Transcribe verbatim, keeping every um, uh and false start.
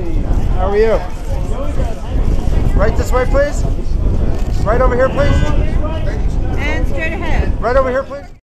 How are you? Right this way, please. Right over here, please. And straight ahead. Right over here, please.